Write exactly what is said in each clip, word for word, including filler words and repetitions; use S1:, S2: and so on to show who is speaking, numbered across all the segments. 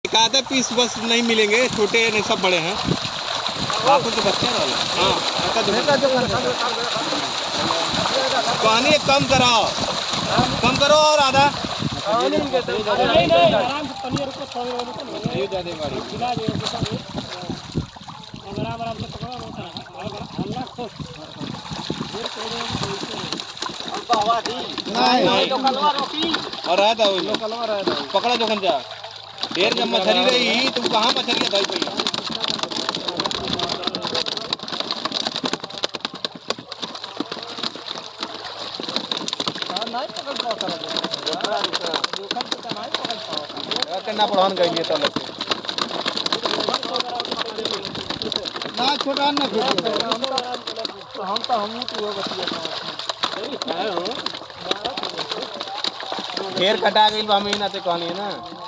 S1: आधा पीस बस नहीं मिलेंगे, छोटे नहीं सब बड़े हैं। आपको तो बच्चे वाले हाँ कहानी कम कराओ, कम करो और आधा और रहता पकड़ा जो खंजा ढेर जब मछली रही तुम कहाँ मछली धोई पड़ी करना पड़न गई तो ना छोटा ना हम तो हम ढेर कटा गई महीना से कहनी है ना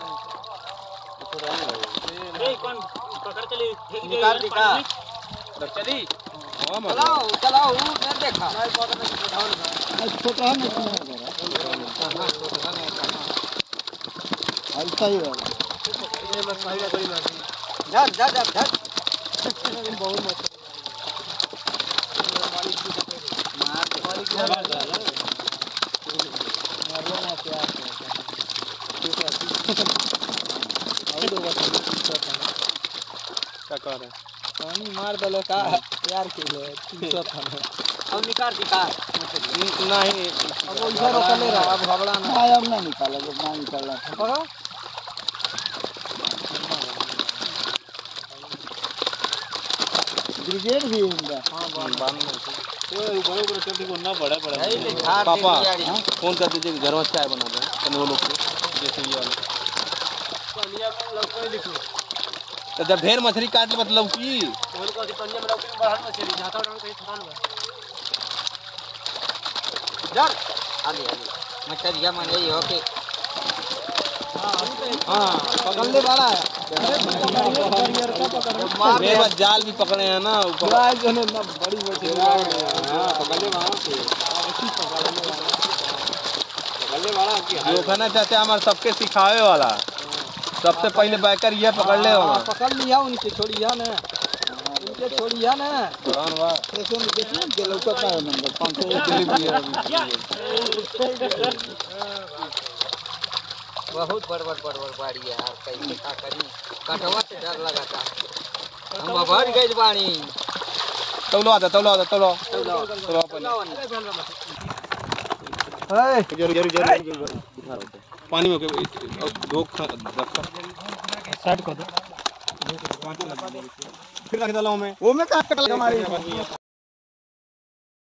S2: पकड़ चली
S1: निकाल निकाल
S2: चली
S1: चलाओ चलाओ नहीं देखा छोटा है ऐसा ही है झट झट झट बहुत मत पानी मार दलो का यार के लिए अब निकाल निकाल नहीं अब इधर रोकले रहा अब घबरा ना आया अब ना निकाला जब ना निकाला पकड़ो ब्रिगेड भी है हां बांध बांध तो बड़े बड़े चलती को ना बड़ा बड़ा पापा फोन कर दीजिए घर में चाय बना दो कने वो लोग को जैसे ये वाले पनिया लौकी लिखो तो जब ढेर मछली काट ले मतलब की बोल को पनिया में लौकी बढ़ा मछली जाता डाल कहीं थकान में जर आगे आगे मछलिया माने ये हो के हां पकड़ने वाला है मेरे पास जाल भी पकड़े हैं ना ऊपर जो है ना बड़ी मछली हां पकड़ने वाला से पकड़ने वाला की जो खाना चाहते हमारे सबके सिखावे वाला सबसे पहले बैकर ये पकड़ ले हो पकड़ लिया उनके छोड़िया ना उनके छोड़िया ना पुरान वाह देखो देखो के लौकता है नंबर पाँच सौ एक दिल्ली बहुत बड़ बड़ बड़ बड़ बाड़ी है यार कैसे का करी कटवा से डर लगाता हम भर गए बाणी तौलो आता तौलो आता तौलो तौलो ए जरूर जरूर जरूर पानी में दो रखा साइड कर दो फिर रख डालो मैं वो में काट कटल हमारी